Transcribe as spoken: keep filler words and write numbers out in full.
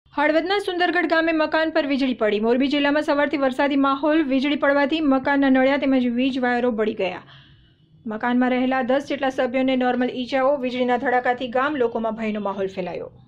હળવદના સુંદરગઢ ગામે મકાન પર વીજળી પડી। મોરબી જિલ્લામાં સવારથી વરસાદી માહોલ। વીજળી પડવાથી મકાનના નળિયા તેમજ વીજ વાયરો બળી ગયા। મકાનમાં રહેલા દસ જેટલા સભ્યોને નોર્મલ ઈજાઓ। વીજળીના ધડાકાથી ગામ લોકોમાં ભયનો માહોલ ફેલાયો।